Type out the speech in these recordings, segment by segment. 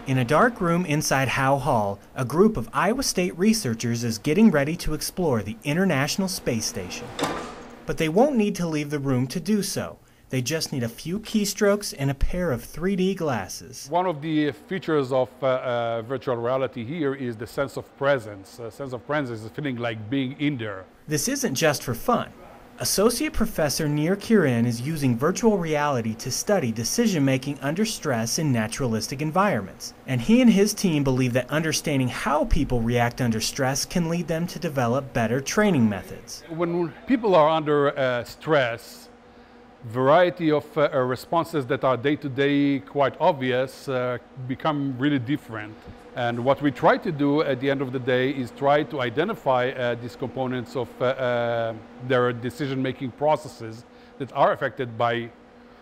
In a dark room inside Howe Hall, a group of Iowa State researchers is getting ready to explore the International Space Station. But they won't need to leave the room to do so. They just need a few keystrokes and a pair of 3D glasses. One of the features of virtual reality here is the sense of presence. A sense of presence is feeling like being in there. This isn't just for fun. Associate Professor Nir Kirin is using virtual reality to study decision-making under stress in naturalistic environments. And he and his team believe that understanding how people react under stress can lead them to develop better training methods. When people are under stress, variety of responses that are day-to-day quite obvious become really different. And what we try to do at the end of the day is try to identify these components of their decision-making processes that are affected by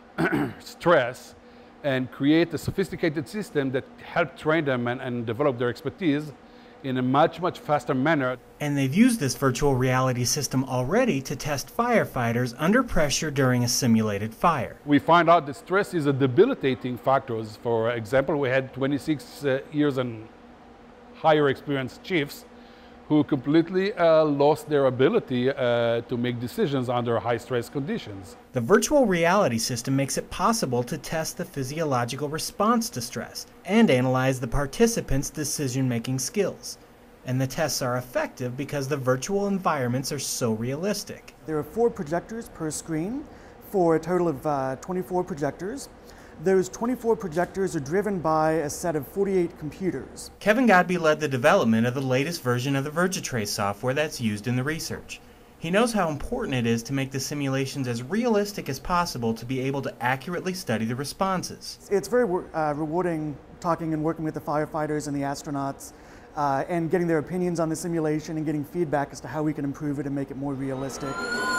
stress and create a sophisticated system that help train them and develop their expertise in a much faster manner. And they've used this virtual reality system already to test firefighters under pressure during a simulated fire. We find out that stress is a debilitating factor. For example, we had 26 years and higher experienced chiefs who completely lost their ability to make decisions under high stress conditions. The virtual reality system makes it possible to test the physiological response to stress and analyze the participants' decision-making skills. And the tests are effective because the virtual environments are so realistic. There are 4 projectors per screen for a total of 24 projectors. Those 24 projectors are driven by a set of 48 computers. Kevin Godby led the development of the latest version of the VirtuTrace software that's used in the research. He knows how important it is to make the simulations as realistic as possible to be able to accurately study the responses. It's very rewarding talking and working with the firefighters and the astronauts and getting their opinions on the simulation and getting feedback as to how we can improve it and make it more realistic.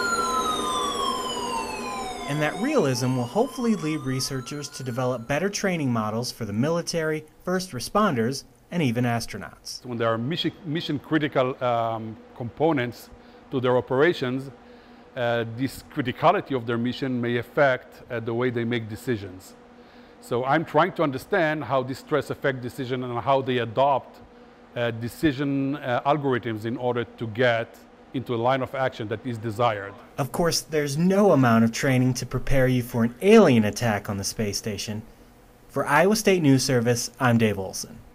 And that realism will hopefully lead researchers to develop better training models for the military, first responders, and even astronauts. When there are mission critical components to their operations, this criticality of their mission may affect the way they make decisions. So I'm trying to understand how this stress affects decision and how they adopt decision algorithms in order to get into a line of action that is desired. Of course, there's no amount of training to prepare you for an alien attack on the space station. For Iowa State News Service, I'm Dave Olson.